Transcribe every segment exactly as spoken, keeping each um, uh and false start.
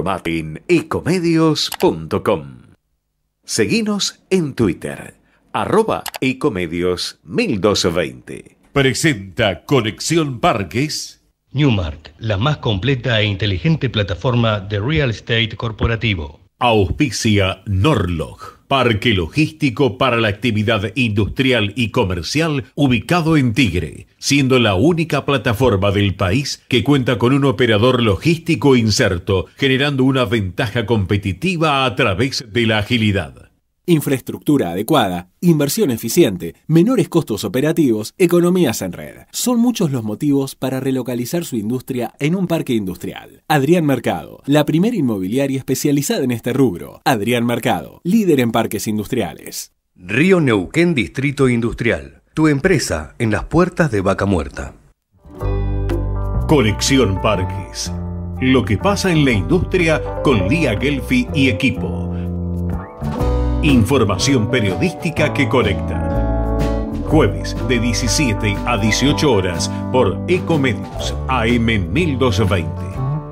en ecomedios punto com. Seguinos en Twitter, arroba ecomedios mil doscientos veinte. Presenta Conexión Parques. Newmark, la más completa e inteligente plataforma de real estate corporativo. Auspicia Norlog, parque logístico para la actividad industrial y comercial ubicado en Tigre, siendo la única plataforma del país que cuenta con un operador logístico inserto, generando una ventaja competitiva a través de la agilidad. Infraestructura adecuada, inversión eficiente, menores costos operativos, economías en red. Son muchos los motivos para relocalizar su industria en un parque industrial. Adrián Mercado, la primera inmobiliaria especializada en este rubro. Adrián Mercado, líder en parques industriales. Río Neuquén Distrito Industrial, tu empresa en las puertas de Vaca Muerta. Conexión Parques. Lo que pasa en la industria con Lía Gelfi y equipo. Información periodística que conecta. Jueves de diecisiete a dieciocho horas por Ecomedios A M mil doscientos veinte.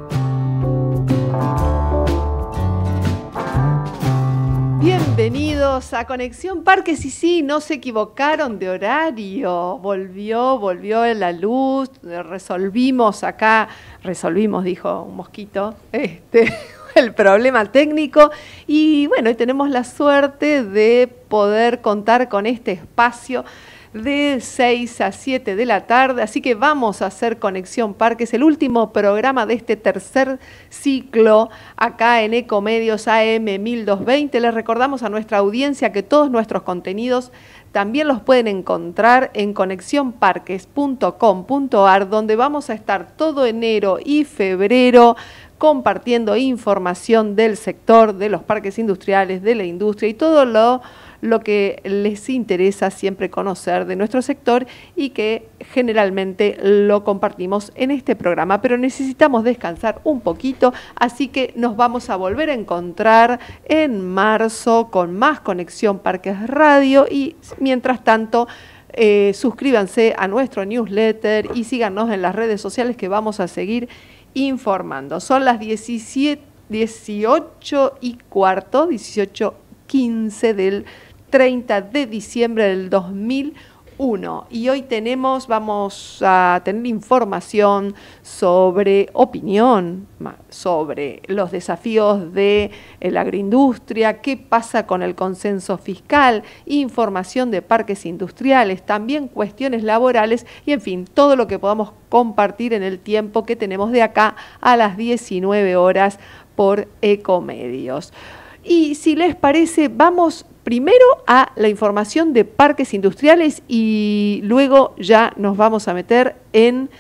Bienvenidos a Conexión Parques. Y sí, no se equivocaron de horario. Volvió, volvió la luz. Resolvimos acá, resolvimos, dijo un mosquito, este... el problema técnico y bueno, tenemos la suerte de poder contar con este espacio de seis a siete de la tarde, así que vamos a hacer Conexión Parques, el último programa de este tercer ciclo acá en Ecomedios A M mil doscientos veinte. Les recordamos a nuestra audiencia que todos nuestros contenidos también los pueden encontrar en conexión parques punto com punto a r, donde vamos a estar todo enero y febrero compartiendo información del sector, de los parques industriales, de la industria y todo lo, lo que les interesa siempre conocer de nuestro sector y que generalmente lo compartimos en este programa. Pero necesitamos descansar un poquito, así que nos vamos a volver a encontrar en marzo con más Conexión Parques Radio y mientras tanto eh, suscríbanse a nuestro newsletter y síganos en las redes sociales que vamos a seguir informando. Son las diecisiete, dieciocho y cuarto, dieciocho quince del treinta de diciembre del dos mil uno. Y hoy tenemos, vamos a tener información sobre opinión, sobre los desafíos de la agroindustria, qué pasa con el consenso fiscal, información de parques industriales, también cuestiones laborales y en fin, todo lo que podamos compartir en el tiempo que tenemos de acá a las diecinueve horas por Ecomedios. Y si les parece, vamos primero a la información de parques industriales y luego ya nos vamos a meter en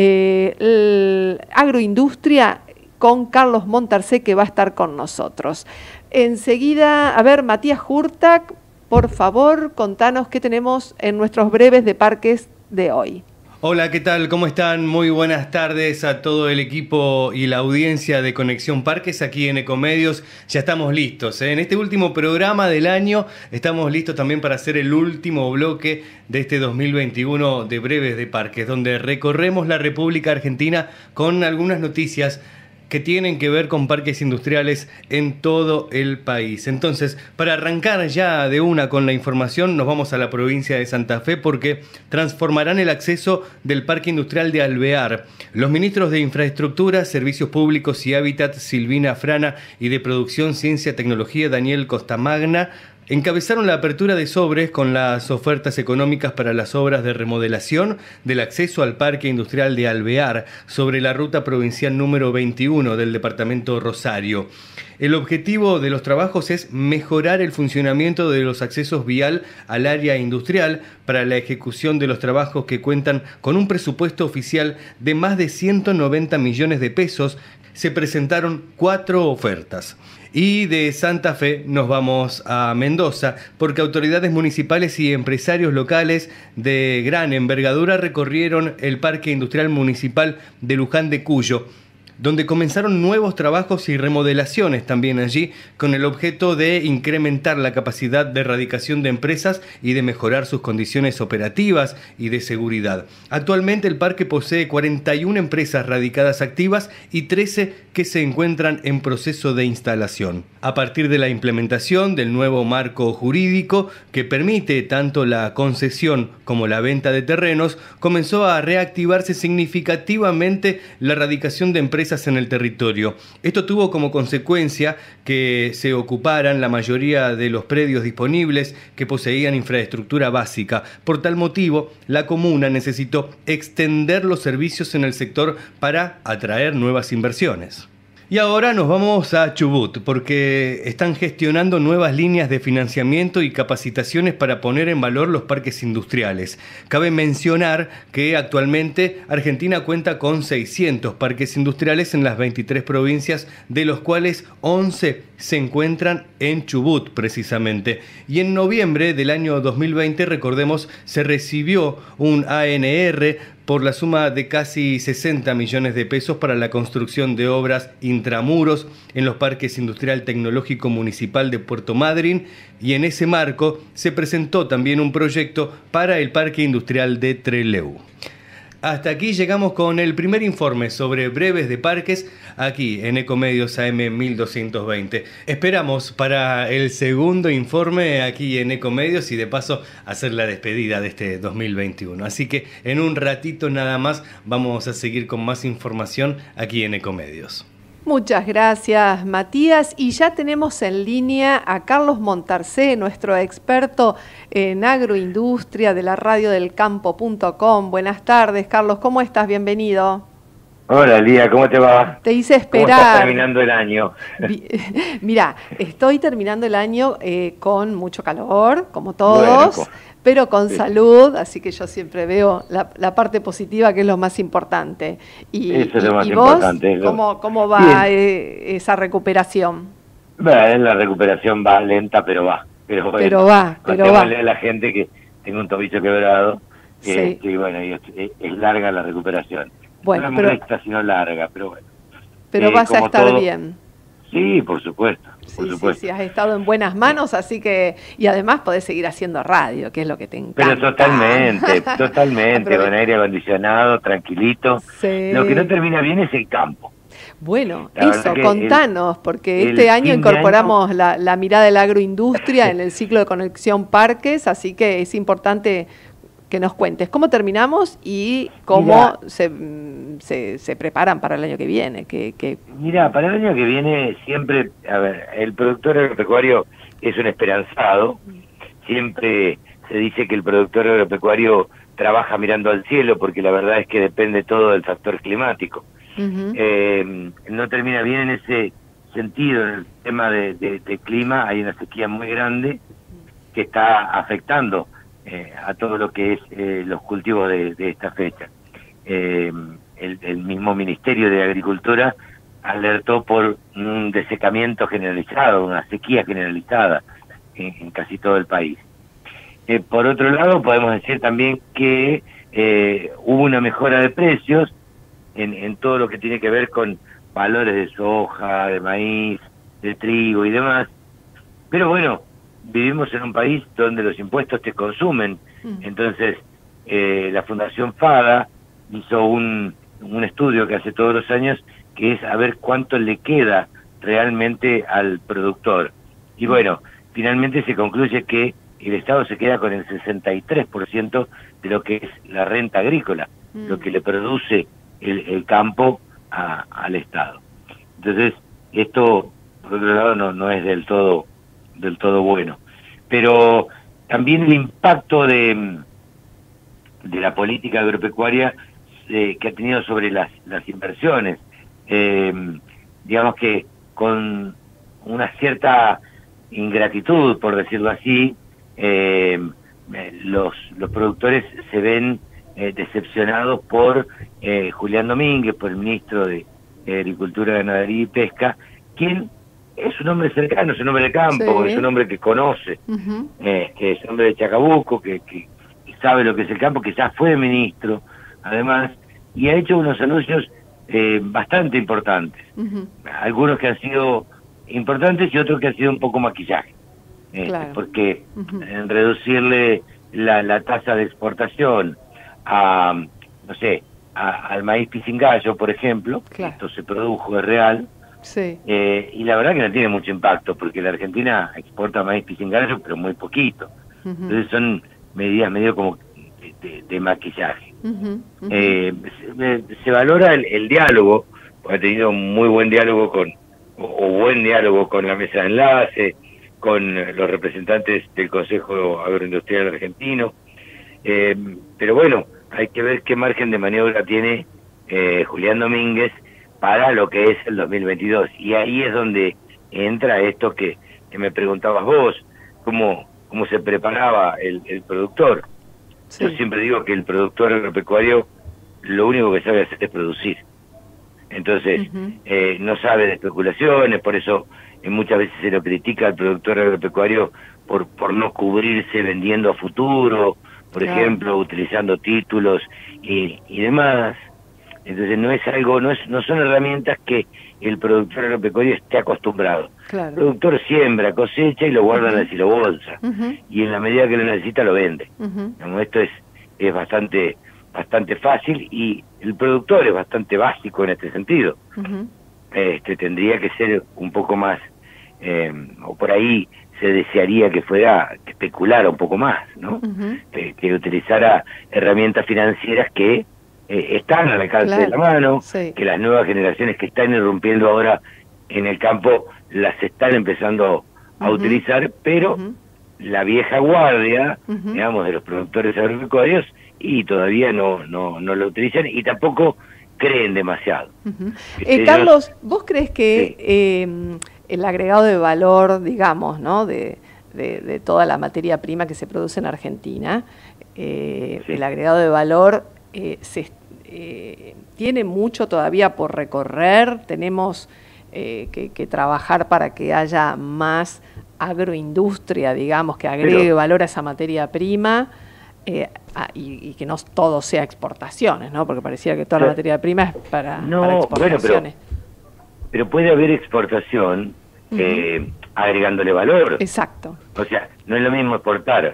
eh, agroindustria con Carlos Montarcé, que va a estar con nosotros. Enseguida, a ver, Matías Hurtak, por favor, contanos qué tenemos en nuestros breves de parques de hoy. Hola, ¿qué tal? ¿Cómo están? Muy buenas tardes a todo el equipo y la audiencia de Conexión Parques aquí en Ecomedios. Ya estamos listos, ¿eh? En este último programa del año estamos listos también para hacer el último bloque de este dos mil veintiuno de Breves de Parques, donde recorremos la República Argentina con algunas noticias que tienen que ver con parques industriales en todo el país. Entonces, para arrancar ya de una con la información, nos vamos a la provincia de Santa Fe porque transformarán el acceso del Parque Industrial de Alvear. Los ministros de Infraestructura, Servicios Públicos y Hábitat, Silvina Frana, y de Producción, Ciencia, Tecnología, Daniel Costamagna, encabezaron la apertura de sobres con las ofertas económicas para las obras de remodelación del acceso al Parque Industrial de Alvear sobre la ruta provincial número veintiuno del departamento Rosario. El objetivo de los trabajos es mejorar el funcionamiento de los accesos vial al área industrial para la ejecución de los trabajos que cuentan con un presupuesto oficial de más de ciento noventa millones de pesos. Se presentaron cuatro ofertas. Y de Santa Fe nos vamos a Mendoza, porque autoridades municipales y empresarios locales de gran envergadura recorrieron el Parque Industrial Municipal de Luján de Cuyo, donde comenzaron nuevos trabajos y remodelaciones también allí, con el objeto de incrementar la capacidad de erradicación de empresas y de mejorar sus condiciones operativas y de seguridad. Actualmente el parque posee cuarenta y una empresas radicadas activas y trece que se encuentran en proceso de instalación. A partir de la implementación del nuevo marco jurídico que permite tanto la concesión como la venta de terrenos, comenzó a reactivarse significativamente la radicación de empresas en el territorio. Esto tuvo como consecuencia que se ocuparan la mayoría de los predios disponibles que poseían infraestructura básica. Por tal motivo, la comuna necesitó extender los servicios en el sector para atraer nuevas inversiones. Y ahora nos vamos a Chubut, porque están gestionando nuevas líneas de financiamiento y capacitaciones para poner en valor los parques industriales. Cabe mencionar que actualmente Argentina cuenta con seiscientos parques industriales en las veintitrés provincias, de los cuales once se encuentran en Chubut precisamente. Y en noviembre del año dos mil veinte, recordemos, se recibió un A N R por la suma de casi sesenta millones de pesos para la construcción de obras intramuros en los parques industrial tecnológico municipal de Puerto Madryn, y en ese marco se presentó también un proyecto para el parque industrial de Trelew. Hasta aquí llegamos con el primer informe sobre breves de parques aquí en Ecomedios A M mil doscientos veinte. Esperamos para el segundo informe aquí en Ecomedios y de paso hacer la despedida de este dos mil veintiuno. Así que en un ratito nada más vamos a seguir con más información aquí en Ecomedios. Muchas gracias, Matías. Y ya tenemos en línea a Carlos Montarcé, nuestro experto en agroindustria de la radio del campo punto com. Buenas tardes, Carlos. ¿Cómo estás? Bienvenido. Hola, Lía. ¿Cómo te va? Te hice esperar. ¿Cómo estás terminando el año? Mira, estoy terminando el año eh, con mucho calor, como todos. Bueno, pero con sí. salud, así que yo siempre veo la, la parte positiva, que es lo más importante. Y, Eso es lo más y importante. vos, ¿cómo, cómo va eh, esa recuperación? Bueno, la recuperación va lenta, pero va. Pero, bueno, pero va, pero va. A la gente que tengo un tobillo quebrado, que, sí. que bueno, y es, es larga la recuperación. Bueno, no es pero, recta, sino larga, pero bueno. Pero eh, vas a estar todo, bien. Sí, por supuesto. Sí, por supuesto. sí, sí, has estado en buenas manos, así que, y además podés seguir haciendo radio, que es lo que te encanta. Pero totalmente, totalmente, con aire acondicionado, tranquilito. Sí. Lo que no termina bien es el campo. Bueno, la eso, contanos, el, porque este año incorporamos año... La, la mirada de la agroindustria en el ciclo de Conexión Parques, así que es importante que nos cuentes cómo terminamos y cómo se, se, se preparan para el año que viene. Que, que... Mira, para el año que viene siempre, a ver, el productor agropecuario es un esperanzado. Siempre se dice que el productor agropecuario trabaja mirando al cielo, porque la verdad es que depende todo del factor climático. Uh-huh. Eh, no termina bien en ese sentido, en el tema de, de, de clima. Hay una sequía muy grande que está afectando Eh, a todo lo que es eh, los cultivos de, de esta fecha. Eh, el, el mismo Ministerio de Agricultura alertó por un desecamiento generalizado, una sequía generalizada en, en casi todo el país. Eh, por otro lado, podemos decir también que eh, hubo una mejora de precios en, en todo lo que tiene que ver con valores de soja, de maíz, de trigo y demás. Pero bueno, vivimos en un país donde los impuestos te consumen. Mm. Entonces, eh, la Fundación FADA hizo un, un estudio que hace todos los años, que es a ver cuánto le queda realmente al productor. Y bueno, finalmente se concluye que el Estado se queda con el sesenta y tres por ciento de lo que es la renta agrícola, mm. lo que le produce el, el campo a, al Estado. Entonces, esto, por otro lado, no, no es del todo del todo bueno. Pero también el impacto de, de la política agropecuaria eh, que ha tenido sobre las, las inversiones. Eh, digamos que con una cierta ingratitud, por decirlo así, eh, los, los productores se ven eh, decepcionados por eh, Julián Domínguez, por el ministro de, de Agricultura, Ganadería y Pesca, quien es un hombre cercano, es un hombre de campo, sí. es un hombre que conoce, uh-huh. eh, que es un hombre de Chacabuco, que, que, que sabe lo que es el campo, que ya fue ministro, además, y ha hecho unos anuncios eh, bastante importantes. Uh-huh. Algunos que han sido importantes y otros que han sido un poco maquillaje. Eh, claro. Porque uh-huh. en reducirle la, la tasa de exportación a, no sé, a, al maíz pisingallo, por ejemplo, claro. esto se produjo, es real, sí. eh, y la verdad que no tiene mucho impacto, porque la Argentina exporta maíz pisingallo, pero muy poquito. Uh-huh. Entonces son medidas medio como de, de, de maquillaje. Uh-huh. Uh-huh. Eh, se, se valora el, el diálogo, porque ha tenido un muy buen diálogo con, o, o buen diálogo con la mesa de enlace, con los representantes del Consejo Agroindustrial Argentino, eh, pero bueno, hay que ver qué margen de maniobra tiene eh, Julián Domínguez para lo que es el dos mil veintidós, y ahí es donde entra esto que, que me preguntabas vos, cómo, cómo se preparaba el, el productor. Sí. Yo siempre digo que el productor agropecuario lo único que sabe hacer es producir, entonces uh-huh. eh, no sabe de especulaciones, por eso muchas veces se lo critica al productor agropecuario por, por no cubrirse vendiendo a futuro, por claro. ejemplo, utilizando títulos y, y demás. Entonces no es algo, no es, no son herramientas que el productor agropecuario esté acostumbrado. Claro. El productor siembra, cosecha y lo guarda uh-huh. en la silobolsa. Uh-huh. Y en la medida que lo necesita lo vende. Uh-huh. Esto es, es bastante, bastante fácil, y el productor es bastante básico en este sentido. Uh-huh. Este, tendría que ser un poco más, eh, o por ahí se desearía que fuera, que especulara un poco más, ¿no? Uh-huh. que, que utilizara herramientas financieras que eh, están al alcance claro. de la mano, sí. que las nuevas generaciones que están irrumpiendo ahora en el campo las están empezando a uh-huh. utilizar, pero uh-huh. la vieja guardia, uh-huh. digamos, de los productores agropecuarios, y todavía no, no, no lo utilizan, y tampoco creen demasiado. Uh-huh. eh, Carlos, ¿vos crees que sí. eh, el agregado de valor, digamos, ¿no? de, de, de toda la materia prima que se produce en Argentina, eh, sí. el agregado de valor eh, se, eh, tiene mucho todavía por recorrer? ¿Tenemos eh, que, que trabajar para que haya más agroindustria, digamos, que agregue Pero, valor a esa materia prima? Eh, ah, y, y que no todo sea exportaciones, ¿no? Porque parecía que toda la materia prima es para, no, para exportaciones. Bueno, pero, pero puede haber exportación uh-huh. eh, agregándole valor. Exacto. O sea, no es lo mismo exportar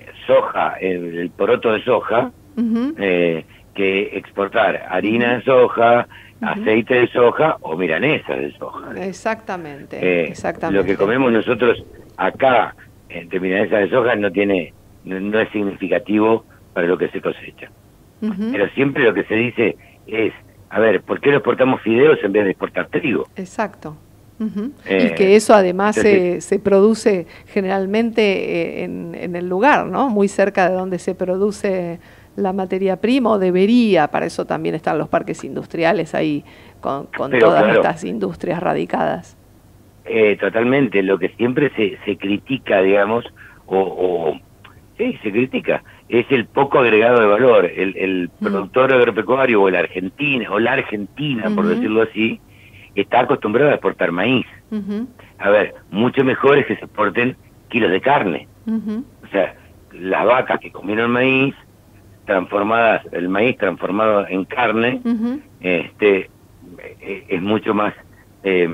soja, el, el poroto de soja, uh-huh. eh, que exportar harina uh-huh. de soja, uh-huh. aceite de soja o milanesas de soja. Exactamente, eh, exactamente. Lo que comemos nosotros acá, entre milanesas de soja, no tiene... No, no es significativo para lo que se cosecha. Uh-huh. Pero siempre lo que se dice es, a ver, ¿por qué no exportamos fideos en vez de exportar trigo? Exacto. Uh-huh. Eh, y que eso además entonces, se, se produce generalmente en, en el lugar, ¿no? Muy cerca de donde se produce la materia prima, o debería, para eso también están los parques industriales ahí, con, con todas claro, estas industrias radicadas. Eh, totalmente, lo que siempre se, se critica, digamos, o... o Sí, se critica, es el poco agregado de valor. El, el uh-huh. productor agropecuario o la Argentina, o la Argentina, uh-huh. por decirlo así, está acostumbrado a exportar maíz. Uh-huh. A ver, mucho mejor es que se exporten kilos de carne. Uh-huh. O sea, las vacas que comieron maíz, transformadas, el maíz transformado en carne, uh-huh. este es, es mucho más eh,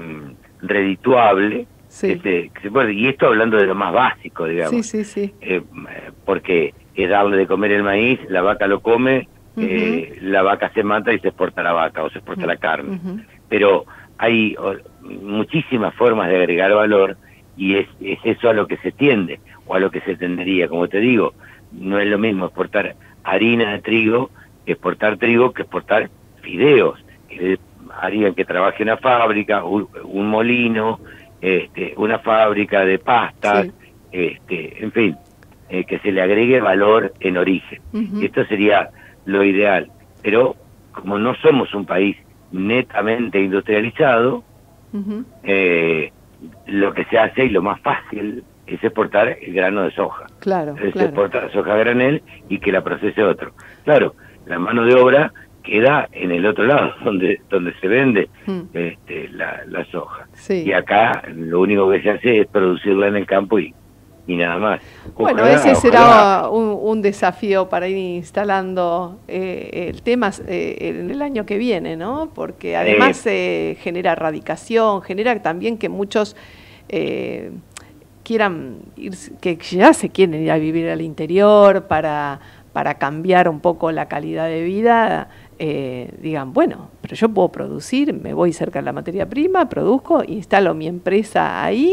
redituable. Sí. Este, que se puede, y esto hablando de lo más básico, digamos. Sí, sí, sí. Eh, porque es darle de comer el maíz, la vaca lo come, uh-huh. eh, la vaca se mata y se exporta la vaca o se exporta uh-huh. la carne. Uh-huh. Pero hay o, muchísimas formas de agregar valor, y es, es eso a lo que se tiende, o a lo que se tendería. Como te digo, no es lo mismo exportar harina de trigo que exportar trigo que exportar fideos, que harían que trabaje una fábrica, un, un molino, este, una fábrica de pastas, sí. este, en fin, eh, que se le agregue valor en origen. Uh-huh. Y esto sería lo ideal. Pero como no somos un país netamente industrializado, uh-huh. eh, lo que se hace y lo más fácil es exportar el grano de soja. Claro, es claro. exportar soja a granel y que la procese otro. Claro, la mano de obra queda en el otro lado, donde donde se vende mm. este, la, la soja. Sí. Y acá lo único que se hace es producirla en el campo y, y nada más. Bueno, Ojalá, ese será ojalá. un, un desafío para ir instalando eh, el tema eh, en el año que viene, ¿no? Porque además eh, genera radicación, genera también que muchos eh, quieran ir, que ya se quieren ir a vivir al interior para, para cambiar un poco la calidad de vida. Eh, digan, bueno, pero yo puedo producir, me voy cerca de la materia prima, produzco, instalo mi empresa ahí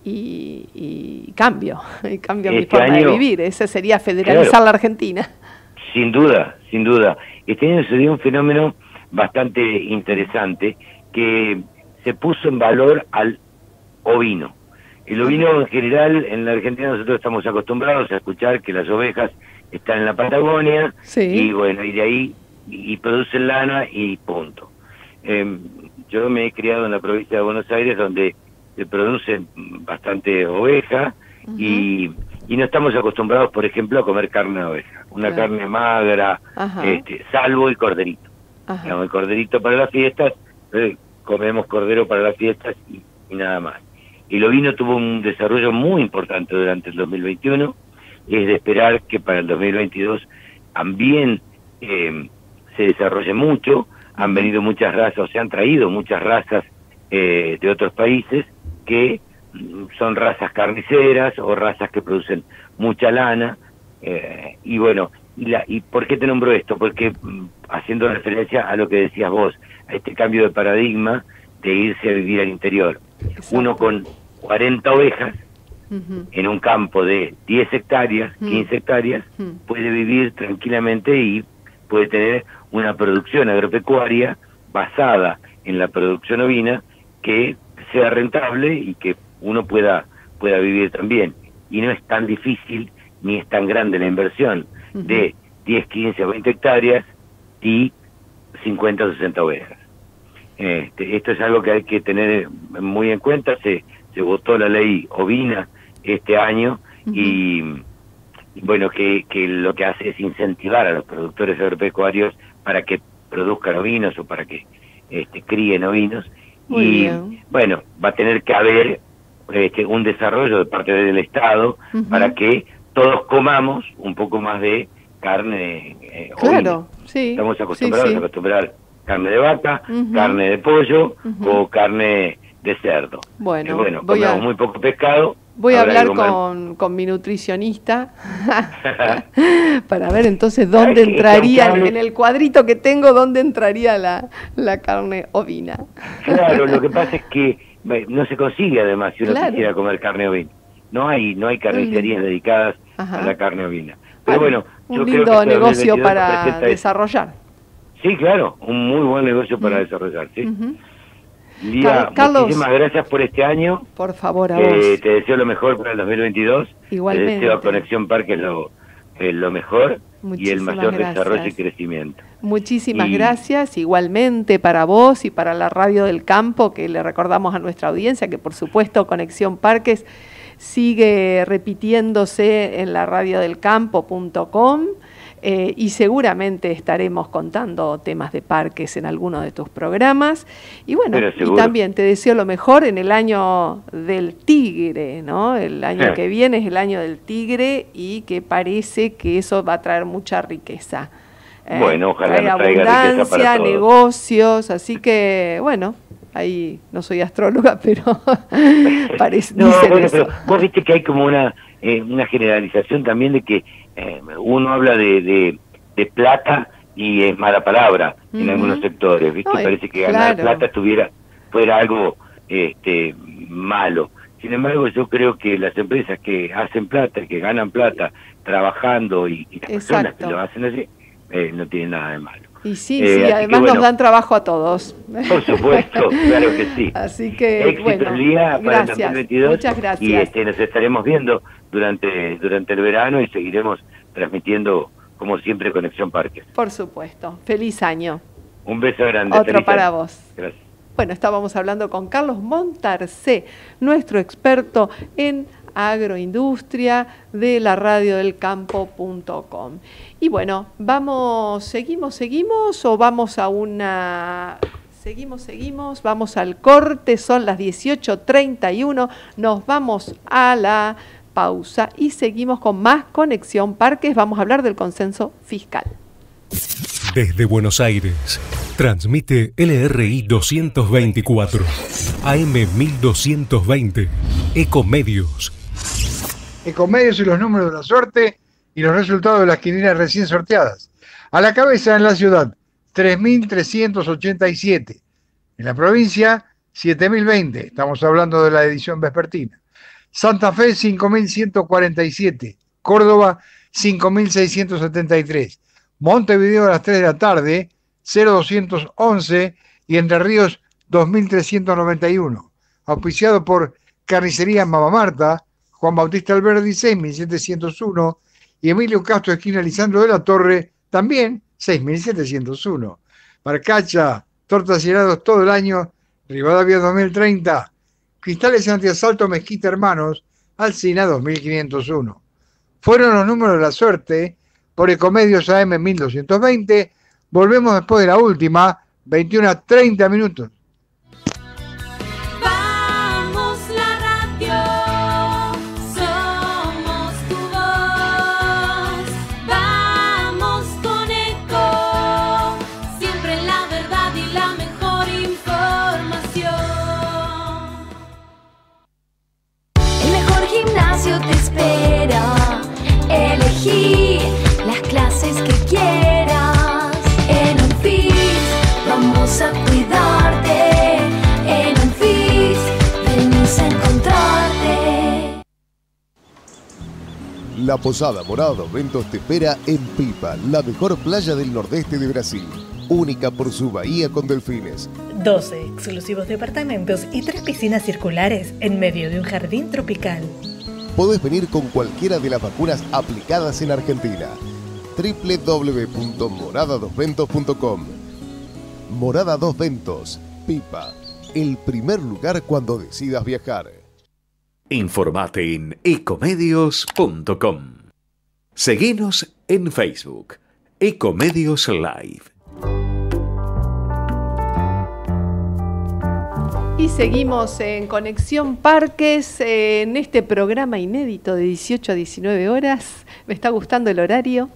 y, y cambio, y cambio Este mi forma año, de vivir. Ese sería federalizar claro, la Argentina. Sin duda, sin duda. Este año se dio un fenómeno bastante interesante que se puso en valor al ovino. El ovino en general, en la Argentina nosotros estamos acostumbrados a escuchar que las ovejas están en la Patagonia, sí. y bueno, y de ahí y producen lana y punto. Eh, yo me he criado en la provincia de Buenos Aires, donde se produce bastante oveja, uh-huh. y, y no estamos acostumbrados, por ejemplo, a comer carne de oveja. Una claro. carne magra, este, salvo el corderito. Digamos, el corderito para las fiestas, eh, comemos cordero para las fiestas y, y nada más. El ovino tuvo un desarrollo muy importante durante el dos mil veintiuno, es de esperar que para el dos mil veintidós también eh, se desarrolle mucho. Han venido muchas razas, o se han traído muchas razas eh, de otros países que son razas carniceras o razas que producen mucha lana, eh, y bueno, y, la, ¿y por qué te nombro esto? Porque haciendo referencia a lo que decías vos, a este cambio de paradigma de irse a vivir al interior. Exacto. Uno con cuarenta ovejas, uh-huh. en un campo de diez hectáreas, uh-huh. quince hectáreas, uh-huh. puede vivir tranquilamente y puede tener una producción agropecuaria basada en la producción ovina que sea rentable y que uno pueda pueda vivir también. Y no es tan difícil ni es tan grande la inversión uh-huh. de diez, quince o veinte hectáreas y cincuenta o sesenta ovejas. Este, esto es algo que hay que tener muy en cuenta. Se, se votó la ley ovina este año, uh-huh. y, y bueno, que, que lo que hace es incentivar a los productores agropecuarios para que produzcan ovinos o para que este, críen ovinos. Muy y bien. Bueno, va a tener que haber este, un desarrollo de parte del Estado uh-huh. para que todos comamos un poco más de carne eh, claro, ovina. Sí, estamos acostumbrados sí, sí. a acostumbrar carne de vaca, uh-huh. carne de pollo uh-huh. o carne de cerdo. Bueno, eh, bueno voy comemos a... muy poco pescado. Voy a hablar con, con mi nutricionista para ver entonces dónde entraría, en el cuadrito que tengo, dónde entraría la, la carne ovina. Claro, lo que pasa es que no se consigue además si uno claro. quisiera comer carne ovina. No hay no hay carnicerías dedicadas Ajá. a la carne ovina. Pero bueno, un lindo creo que negocio para desarrollar. Sí, claro, un muy buen negocio para uh-huh. desarrollar, ¿sí? Uh-huh. Lía, Carlos, muchísimas gracias por este año. Por favor, a eh, vos. Te deseo lo mejor para el dos mil veintidós. Igualmente. Te deseo a Conexión Parques lo, eh, lo mejor Muchísimas y el mayor gracias. desarrollo y crecimiento. Muchísimas y... gracias, igualmente para vos y para la Radio del Campo, que le recordamos a nuestra audiencia que por supuesto Conexión Parques sigue repitiéndose en la radio del campo punto com. Eh, y seguramente estaremos contando temas de parques en alguno de tus programas. Y bueno, y también te deseo lo mejor en el año del tigre, ¿no? El año eh. que viene es el año del tigre y que parece que eso va a traer mucha riqueza. Eh, bueno, ojalá trae nos traiga abundancia, riqueza para todos. Negocios, así que bueno, ahí no soy astróloga, pero parece no, dicen bueno, eso. Pero vos viste que hay como una eh, una generalización también de que eh, uno habla de, de, de plata y es mala palabra uh-huh. en algunos sectores, viste, no, parece que ganar claro. plata estuviera fuera algo este malo. Sin embargo, yo creo que las empresas que hacen plata, que ganan plata trabajando y, y las personas que lo hacen así, eh, no tienen nada de malo. Y sí, eh, sí, además bueno, nos dan trabajo a todos. Por supuesto, claro que sí. Así que, éxito bueno, el día para gracias, el dos mil veintidós. Muchas gracias. Y este, nos estaremos viendo durante, durante el verano y seguiremos transmitiendo, como siempre, Conexión Parques. Por supuesto. Feliz año. Un beso grande. Otro Feliz para año. vos. Gracias. Bueno, estábamos hablando con Carlos Montarcé, nuestro experto en agroindustria de la radio del campo punto com. Y bueno, vamos, seguimos, seguimos o vamos a una... Seguimos, seguimos, vamos al corte, son las dieciocho treinta y uno, nos vamos a la pausa y seguimos con más Conexión Parques. Vamos a hablar del consenso fiscal. Desde Buenos Aires, transmite L R I doscientos veinticuatro, A M mil doscientos veinte, Ecomedios. Ecomedios y los números de la suerte y los resultados de las quinielas recién sorteadas. A la cabeza en la ciudad, tres mil trescientos ochenta y siete. En la provincia, siete mil veinte. Estamos hablando de la edición vespertina. Santa Fe, cinco mil ciento cuarenta y siete. Córdoba, cinco mil seiscientos setenta y tres. Montevideo a las tres de la tarde, cero doscientos once. Y Entre Ríos, dos mil trescientos noventa y uno. Auspiciado por Carnicería Mama Marta, Juan Bautista Alberdi, seis mil setecientos uno. Y Emilio Castro, esquina Lisandro de la Torre, también seis mil setecientos uno. Marcacha, tortas y helados todo el año, Rivadavia dos mil treinta. Cristales antiasalto Mezquita Hermanos, Alsina dos mil quinientos uno. Fueron los números de la suerte por Ecomedios A M mil doscientos veinte. Volvemos después de la última, veintiuna a treinta minutos. Te espera, elegí las clases que quieras. En Unfit vamos a cuidarte. En Unfit venimos a encontrarte. La Posada Morada dos Ventos te espera en Pipa, la mejor playa del nordeste de Brasil, única por su bahía con delfines. doce exclusivos departamentos y tres piscinas circulares en medio de un jardín tropical. Podés venir con cualquiera de las vacunas aplicadas en Argentina. doble u doble u doble u punto morada dos ventos punto com. Morada dos Ventos, Pipa, el primer lugar cuando decidas viajar. Informate en ecomedios punto com. Seguinos en Facebook, Ecomedios Live. Y seguimos en Conexión Parques, eh, en este programa inédito de dieciocho a diecinueve horas. Me está gustando el horario.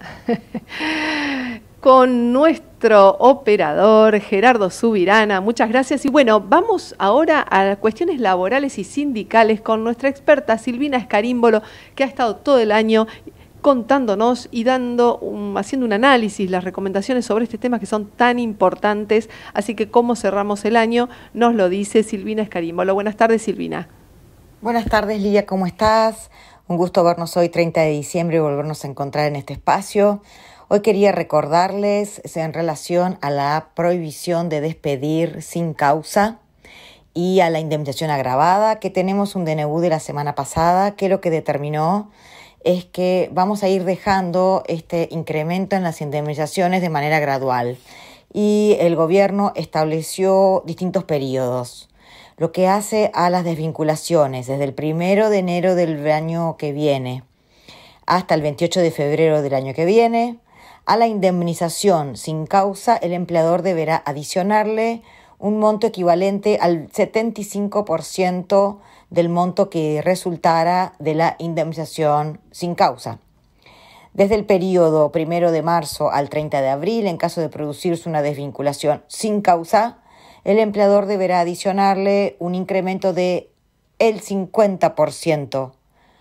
Con nuestro operador Gerardo Subirana. Muchas gracias. Y bueno, vamos ahora a cuestiones laborales y sindicales con nuestra experta Silvina Escarímbolo, que ha estado todo el año contándonos y dando un, haciendo un análisis, las recomendaciones sobre este tema que son tan importantes. Así que cómo cerramos el año nos lo dice Silvina Escarímbolo. Buenas tardes, Silvina. Buenas tardes, Lilia, ¿cómo estás? Un gusto vernos hoy, treinta de diciembre, y volvernos a encontrar en este espacio. Hoy quería recordarles en relación a la prohibición de despedir sin causa y a la indemnización agravada, que tenemos un D N U de la semana pasada que lo que determinó es que vamos a ir dejando este incremento en las indemnizaciones de manera gradual. Y el gobierno estableció distintos periodos, lo que hace a las desvinculaciones desde el primero de enero del año que viene hasta el veintiocho de febrero del año que viene. A la indemnización sin causa, el empleador deberá adicionarle un monto equivalente al setenta y cinco por ciento del monto que resultara de la indemnización sin causa. Desde el periodo primero de marzo al treinta de abril, en caso de producirse una desvinculación sin causa, el empleador deberá adicionarle un incremento de el cincuenta por ciento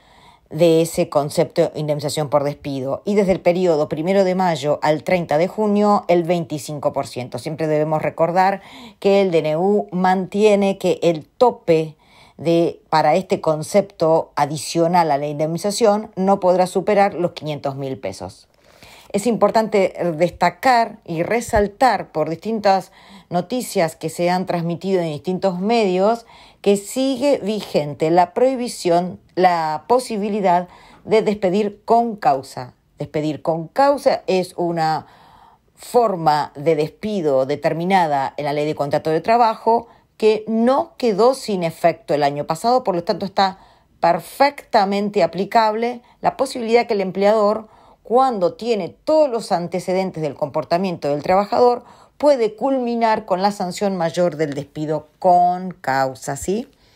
de ese concepto de indemnización por despido. Y desde el periodo primero de mayo al treinta de junio, el veinticinco por ciento. Siempre debemos recordar que el D N U mantiene que el tope de, para este concepto adicional a la indemnización no podrá superar los quinientos mil pesos. Es importante destacar y resaltar por distintas noticias que se han transmitido en distintos medios que sigue vigente la prohibición, la posibilidad de despedir con causa. Despedir con causa es una forma de despido determinada en la Ley de Contrato de Trabajo que no quedó sin efecto el año pasado, por lo tanto está perfectamente aplicable la posibilidad que el empleador, cuando tiene todos los antecedentes del comportamiento del trabajador, puede culminar con la sanción mayor del despido con causa, ¿sí?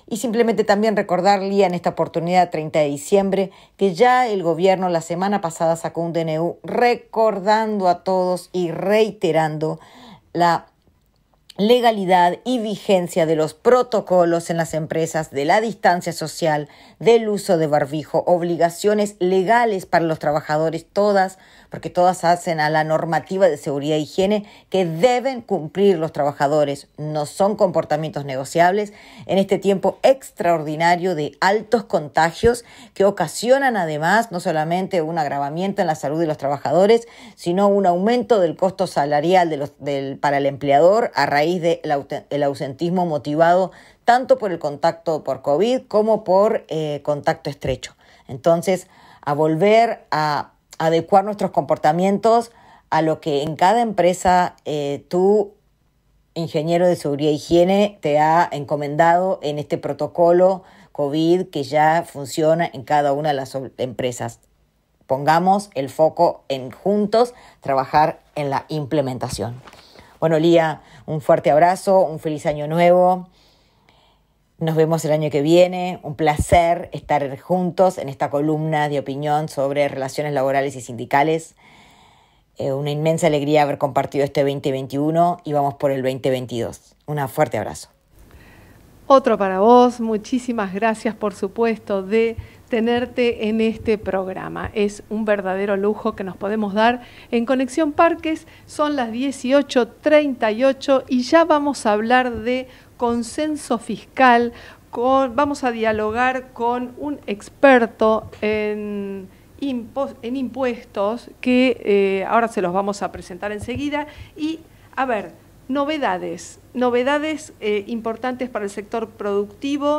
Y simplemente también recordarle en esta oportunidad, treinta de diciembre, que ya el gobierno la semana pasada sacó un D N U recordando a todos y reiterando la legalidad y vigencia de los protocolos en las empresas, de la distancia social, del uso de barbijo, obligaciones legales para los trabajadores, todas, porque todas hacen a la normativa de seguridad e higiene que deben cumplir los trabajadores. No son comportamientos negociables en este tiempo extraordinario de altos contagios que ocasionan además no solamente un agravamiento en la salud de los trabajadores, sino un aumento del costo salarial de los, del, para el empleador a raíz del ausentismo motivado tanto por el contacto por COVID como por eh, contacto estrecho. Entonces, a volver a adecuar nuestros comportamientos a lo que en cada empresa eh, tú, ingeniero de seguridad e higiene, te ha encomendado en este protocolo COVID que ya funciona en cada una de las empresas. Pongamos el foco en juntos trabajar en la implementación. Bueno, Lía, un fuerte abrazo, un feliz año nuevo. Nos vemos el año que viene. Un placer estar juntos en esta columna de opinión sobre relaciones laborales y sindicales. Eh, una inmensa alegría haber compartido este veinte veintiuno y vamos por el veinte veintidós. Un fuerte abrazo. Otro para vos. Muchísimas gracias, por supuesto, de tenerte en este programa. Es un verdadero lujo que nos podemos dar en Conexión Parques. Son las dieciocho treinta y ocho y ya vamos a hablar de consenso fiscal. Con, vamos a dialogar con un experto en, impo, en impuestos que eh, ahora se los vamos a presentar enseguida. Y, a ver, novedades, novedades eh, importantes para el sector productivo.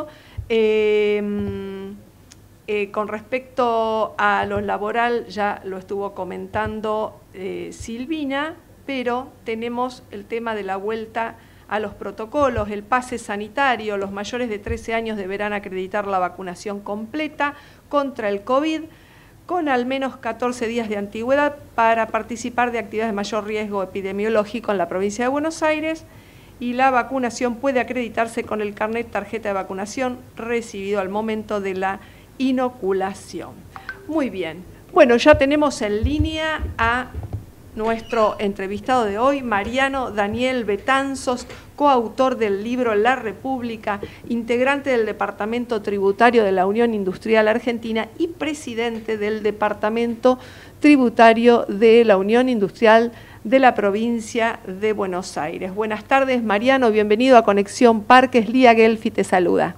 Eh, Eh, con respecto a lo laboral, ya lo estuvo comentando eh, Silvina, pero tenemos el tema de la vuelta a los protocolos, el pase sanitario. Los mayores de trece años deberán acreditar la vacunación completa contra el COVID con al menos catorce días de antigüedad para participar de actividades de mayor riesgo epidemiológico en la provincia de Buenos Aires. Y la vacunación puede acreditarse con el carnet tarjeta de vacunación recibido al momento de la inoculación. Muy bien. Bueno, ya tenemos en línea a nuestro entrevistado de hoy, Mariano Daniel Betanzos, coautor del libro La República, integrante del Departamento Tributario de la Unión Industrial Argentina y presidente del Departamento Tributario de la Unión Industrial de la provincia de Buenos Aires. Buenas tardes, Mariano, bienvenido a Conexión Parques. Lía Gelfi te saluda.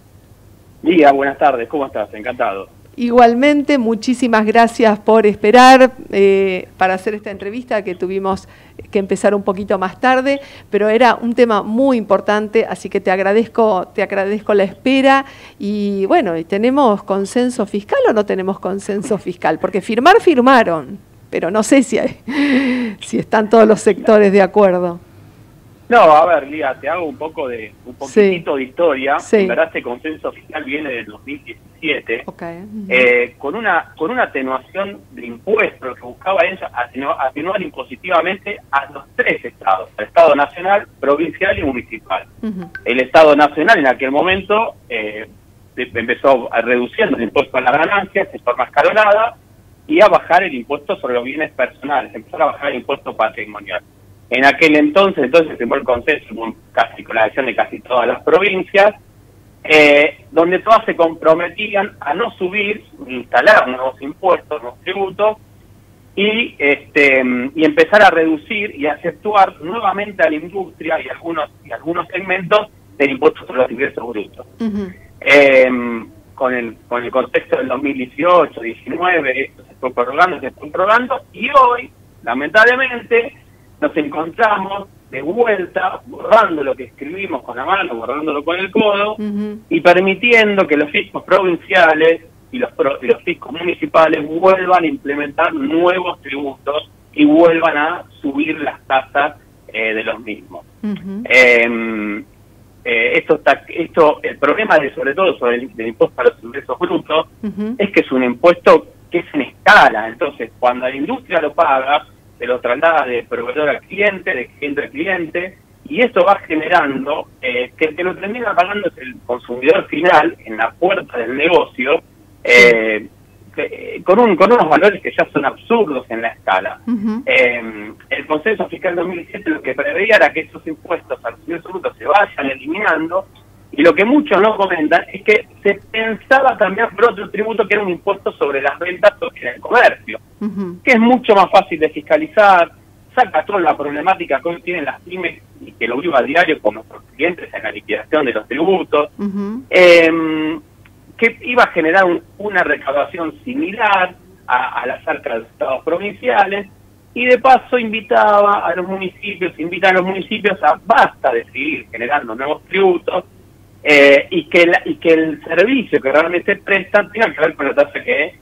Lía, buenas tardes, ¿cómo estás? Encantado. Igualmente, muchísimas gracias por esperar eh, para hacer esta entrevista que tuvimos que empezar un poquito más tarde, pero era un tema muy importante, así que te agradezco, te agradezco la espera. Y bueno, ¿tenemos consenso fiscal o no tenemos consenso fiscal? Porque firmar, firmaron, pero no sé si, hay, si están todos los sectores de acuerdo. No, a ver, Lía, te hago un poco de un poquitito sí. de historia. Sí. En verdad, este consenso fiscal viene del dos mil diecisiete, okay. uh-huh. eh, con una con una atenuación de impuestos que buscaba ella atenuar, atenuar impositivamente a los tres estados, al Estado Nacional, Provincial y Municipal. Uh-huh. El Estado Nacional en aquel momento eh, empezó a reduciendo el impuesto a las ganancias de forma escalonada y a bajar el impuesto sobre los bienes personales, empezó a bajar el impuesto patrimonial. En aquel entonces, entonces firmó el consenso con, casi, con la adhesión de casi todas las provincias, eh, donde todas se comprometían a no subir, ni instalar nuevos impuestos, nuevos tributos, y este y empezar a reducir y a aceptuar nuevamente a la industria y algunos y algunos segmentos del impuesto sobre los ingresos brutos. Uh-huh. eh, con el con el contexto del dos mil dieciocho, diecinueve, esto se fue prorrogando, se fue prorrogando, y hoy, lamentablemente, nos encontramos de vuelta, borrando lo que escribimos con la mano, borrándolo con el codo, uh-huh. y permitiendo que los fiscos provinciales y los, pro, y los fiscos municipales vuelvan a implementar nuevos tributos y vuelvan a subir las tasas eh, de los mismos. Uh-huh. eh, eh, esto está, esto, el problema de, sobre todo sobre el, del impuesto a los ingresos brutos, uh-huh. es que es un impuesto que es en escala. Entonces, cuando la industria lo paga, se lo traslada de proveedor a cliente, de cliente a cliente, y esto va generando eh, que el que lo termina pagando es el consumidor final en la puerta del negocio, eh, que, con, un, con unos valores que ya son absurdos en la escala. Uh-huh. eh, el Consenso Fiscal dos mil diecisiete lo que preveía era que esos impuestos al consumidor bruto se vayan eliminando, y lo que muchos no comentan es que se pensaba cambiar por otro tributo que era un impuesto sobre las ventas en el comercio, uh-huh. que es mucho más fácil de fiscalizar, saca toda la problemática que hoy tienen las pymes y que lo vivo a diario con nuestros clientes en la liquidación de los tributos, uh-huh. eh, que iba a generar un, una recaudación similar a, a las arcas de los estados provinciales, y de paso invitaba a los municipios, invita a los municipios a basta de seguir generando nuevos tributos, eh, y, que la, y que el servicio que realmente prestan tenga que ver con la tasa que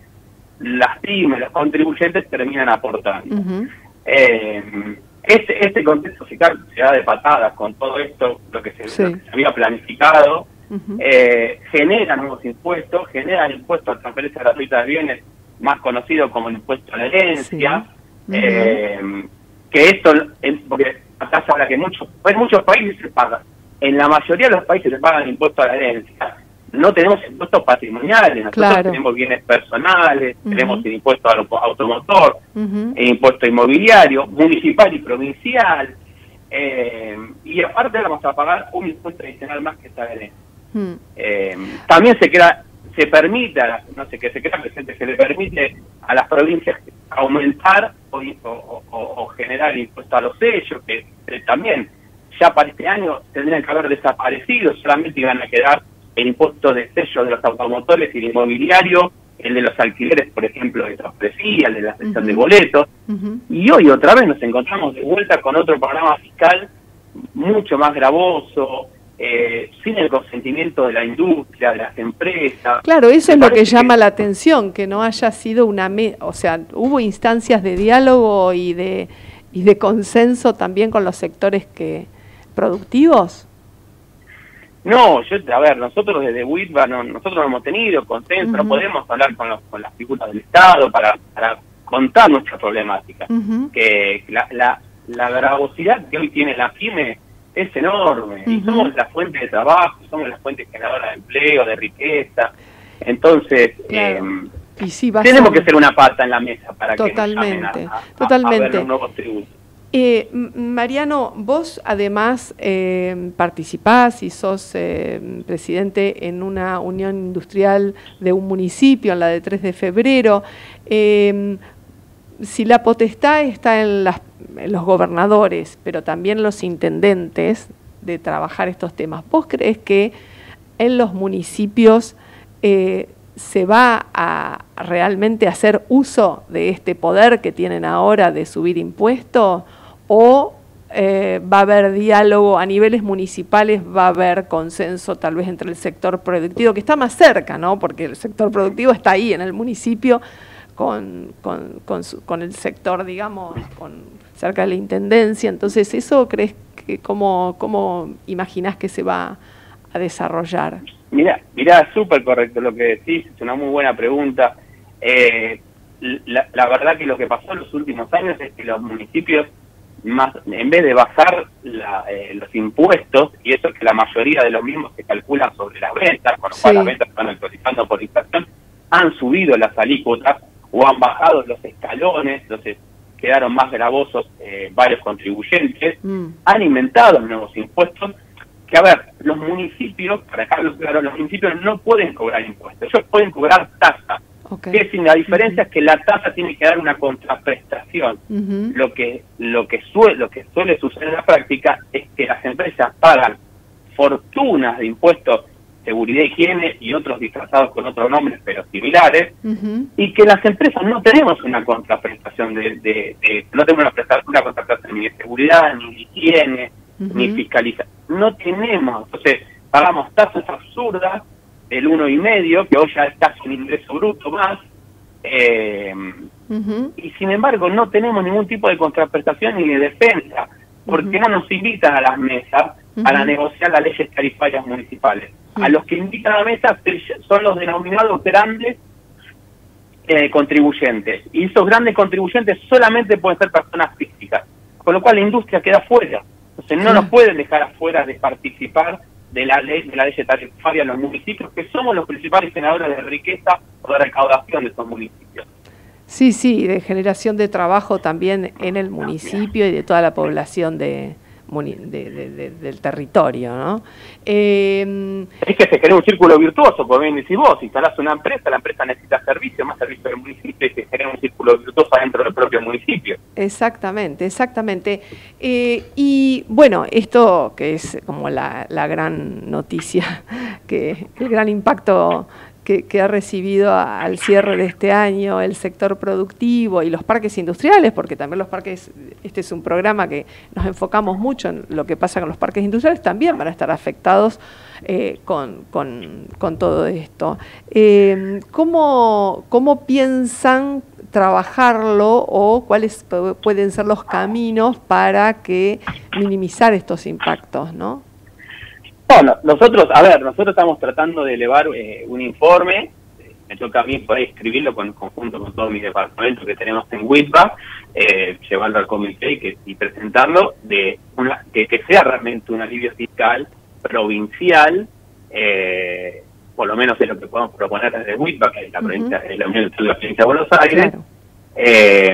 las pymes, los contribuyentes terminan aportando. Uh-huh. Eh, este, este contexto fiscal se da de patadas con todo esto, lo que se, sí. lo que se había planificado, uh-huh. eh, genera nuevos impuestos, genera el impuesto a transferencia gratuita de bienes, más conocido como el impuesto a la herencia, sí. uh-huh. eh, que esto, porque acá se habla que muchos, en muchos países se paga, en la mayoría de los países se paga el impuesto a la herencia. No tenemos impuestos patrimoniales, nosotros claro. tenemos bienes personales, uh-huh. tenemos el impuesto al automotor, uh-huh. el impuesto inmobiliario, municipal y provincial, eh, y aparte vamos a pagar un impuesto adicional más que esta herencia. Uh-huh. Eh, también se crea, se permite, no sé qué se crea presente, se le permite a las provincias aumentar o, o, o, o generar el impuesto a los sellos, que eh, también ya para este año tendrían que haber desaparecido, solamente iban a quedar el impuesto de sello de los automotores y el inmobiliario, el de los alquileres, por ejemplo, de transpresía, el de la cesión uh-huh. de boletos. Uh-huh. Y hoy otra vez nos encontramos de vuelta con otro programa fiscal mucho más gravoso, eh, sin el consentimiento de la industria, de las empresas. Claro, eso Me es lo que llama que... la atención, que no haya sido una... Me- o sea, hubo instancias de diálogo y de, y de consenso también con los sectores que productivos. No, yo, a ver, nosotros desde WITBA, no, nosotros no hemos tenido consenso, uh-huh. no podemos hablar con, los, con las figuras del Estado para, para contar nuestra problemática. Uh-huh. Que la, la, la gravosidad que hoy tiene la pyme es enorme, uh-huh. y somos la fuente de trabajo, somos la fuente generadora de empleo, de riqueza. Entonces, claro. eh, y sí, tenemos a... que ser una pata en la mesa para totalmente, que nos llamen a, a, totalmente. a ver los nuevos tributos. Eh, Mariano, vos además eh, participás y sos eh, presidente en una unión industrial de un municipio, en la de tres de febrero. Eh, si la potestad está en, las, en los gobernadores, pero también los intendentes de trabajar estos temas, ¿vos crees que en los municipios eh, se va a realmente hacer uso de este poder que tienen ahora de subir impuestos? ¿O eh, va a haber diálogo a niveles municipales, va a haber consenso tal vez entre el sector productivo, que está más cerca, ¿no? Porque el sector productivo está ahí en el municipio con, con, con, su, con el sector, digamos, con, cerca de la intendencia. Entonces, ¿eso crees que cómo, cómo imaginás que se va a desarrollar? Mira, mira, súper correcto lo que decís, es una muy buena pregunta. Eh, la, la verdad que lo que pasó en los últimos años es que los municipios, más en vez de bajar la, eh, los impuestos, y eso es que la mayoría de los mismos se calculan sobre las ventas, con lo cual sí. las ventas están actualizando por inflación, han subido las alícuotas o han bajado los escalones, entonces quedaron más gravosos eh, varios contribuyentes, mm. han inventado nuevos impuestos, que a ver, los municipios, para dejarlo claro, los municipios no pueden cobrar impuestos, ellos pueden cobrar tasa. Okay. Es decir, la diferencia uh-huh. es que la tasa tiene que dar una contraprestación. Uh-huh. Lo que lo que suele lo que suele suceder en la práctica es que las empresas pagan fortunas de impuestos, seguridad, higiene y otros disfrazados con otros nombres pero similares, uh-huh. y que las empresas no tenemos una contraprestación de, de, de no tenemos una, una contraprestación ni de seguridad, ni de higiene, uh-huh. ni fiscalización. No tenemos, entonces pagamos tasas absurdas del uno y medio, que hoy ya es casi un ingreso bruto más, eh, uh-huh. y sin embargo no tenemos ningún tipo de contraprestación ni de defensa, porque uh-huh. no nos invitan a las mesas uh-huh. para negociar las leyes tarifarias municipales. Uh-huh. A los que invitan a la mesa son los denominados grandes eh, contribuyentes, y esos grandes contribuyentes solamente pueden ser personas físicas, con lo cual la industria queda fuera. Entonces no nos pueden dejar afuera de participar de la ley de la ley tarifaria a los municipios, que somos los principales generadores de riqueza o de recaudación de esos municipios. Sí, sí, de generación de trabajo también en el municipio y de toda la población de, de, de, de, del territorio, ¿no? Eh, es que se crea un círculo virtuoso, como bien decís vos, instalás una empresa, la empresa necesita servicio, más servicio del municipio, y se genera un círculo virtuoso dentro del propio municipio. Exactamente, exactamente. Eh, y bueno, esto que es como la, la gran noticia, que el gran impacto Que, que ha recibido a, al cierre de este año el sector productivo y los parques industriales, porque también los parques, este es un programa que nos enfocamos mucho en lo que pasa con los parques industriales, también van a estar afectados eh, con, con, con todo esto. Eh, ¿cómo, ¿Cómo piensan trabajarlo o cuáles pueden ser los caminos para que minimizar estos impactos, ¿no? Bueno, nosotros, a ver, nosotros estamos tratando de elevar eh, un informe, me toca a mí por ahí escribirlo con conjunto con todo mi departamento que tenemos en WITBA, eh, llevarlo al comité y, que, y presentarlo, de una, que, que sea realmente un alivio fiscal provincial, eh, por lo menos es lo que podemos proponer desde WITBA, que es la, uh-huh. provincia, es la Unión de la Provincia de Buenos Aires, claro. eh,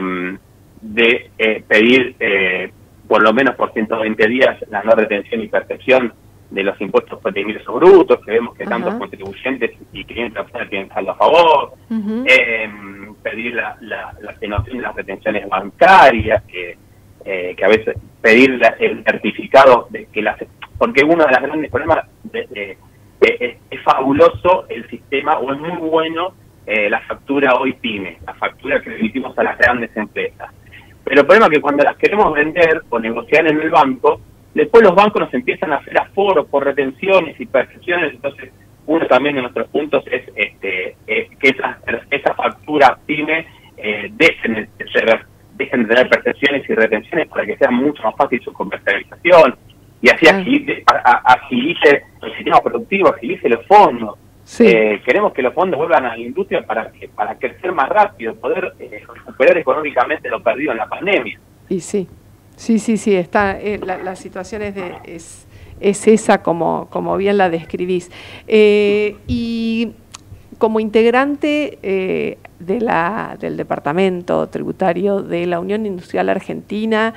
de eh, pedir eh, por lo menos por ciento veinte días la no retención y percepción de los impuestos por ingresos brutos, que vemos que uh-huh. tantos contribuyentes y clientes afuera tienen saldo a favor, uh-huh. eh, pedir la, la, la atenuación de las retenciones bancarias, que, eh, que a veces pedir la, el certificado, de que las, porque uno de los grandes problemas de, de, de, es, es fabuloso el sistema, o es muy bueno eh, la factura hoy PYME, la factura que emitimos a las grandes empresas. Pero el problema es que cuando las queremos vender o negociar en el banco, después los bancos nos empiezan a hacer aforos por retenciones y percepciones, entonces uno también de nuestros puntos es este eh, que esas esa facturas PYME eh, dejen, de ser, dejen de tener percepciones y retenciones para que sea mucho más fácil su comercialización y así agilice, agilice el sistema productivo, agilice los fondos. Sí. Eh, queremos que los fondos vuelvan a la industria para que para crecer más rápido, poder eh, recuperar económicamente lo perdido en la pandemia. Y sí. Sí, sí, sí, está, eh, la, la situación es, de, es, es esa como, como bien la describís. Eh, y como integrante eh, de la, del Departamento Tributario de la Unión Industrial Argentina,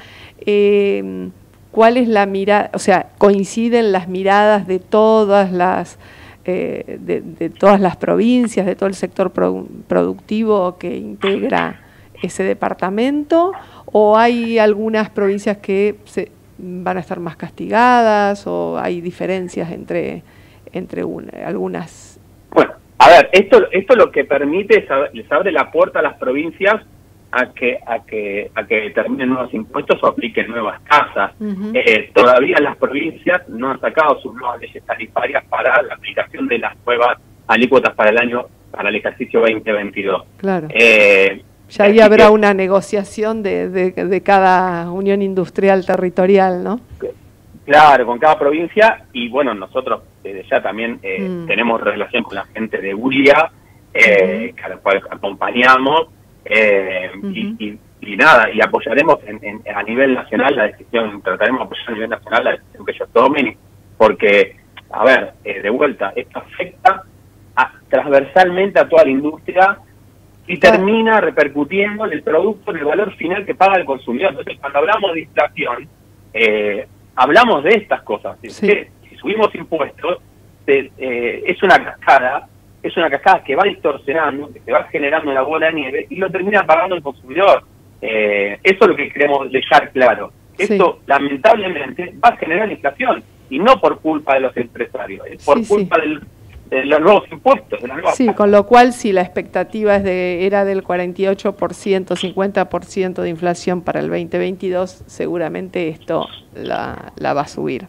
eh, ¿cuál es la mirada? O sea, ¿coinciden las miradas de todas las, eh, de, de todas las provincias, de todo el sector pro, productivo que integra ese departamento? ¿O hay algunas provincias que se van a estar más castigadas o hay diferencias entre entre una, algunas? Bueno, a ver, esto esto lo que permite es, les abre la puerta a las provincias a que a que a que determinen nuevos impuestos o apliquen nuevas tasas. Uh-huh. Eh, todavía las provincias no han sacado sus nuevas leyes tarifarias para la aplicación de las nuevas alícuotas para el año para el ejercicio veinte veintidós. Claro. Eh, Ya ahí habrá una negociación de, de, de cada unión industrial territorial, ¿no? Claro, con cada provincia, y bueno, nosotros desde ya también eh, mm. tenemos relación con la gente de U I A, eh, mm. a la cual acompañamos, eh, mm-hmm. y, y, y nada, y apoyaremos en, en, a nivel nacional la decisión, trataremos de apoyar a nivel nacional la decisión que ellos tomen, porque, a ver, eh, de vuelta, esto afecta a, transversalmente a toda la industria, y termina repercutiendo en el producto, en el valor final que paga el consumidor. Entonces, cuando hablamos de inflación, eh, hablamos de estas cosas. Sí. Que, si subimos impuestos, eh, eh, es una cascada, es una cascada que va distorsionando, que se va generando una bola de nieve y lo termina pagando el consumidor. Eh, eso es lo que queremos dejar claro. Esto, sí. lamentablemente, va a generar inflación, y no por culpa de los empresarios, es por sí, culpa sí. del... de los nuevos impuestos. De las nuevas sí, tasas. Con lo cual, si la expectativa es de era del cuarenta y ocho por ciento, cincuenta por ciento de inflación para el veinte veintidós, seguramente esto la, la va a subir.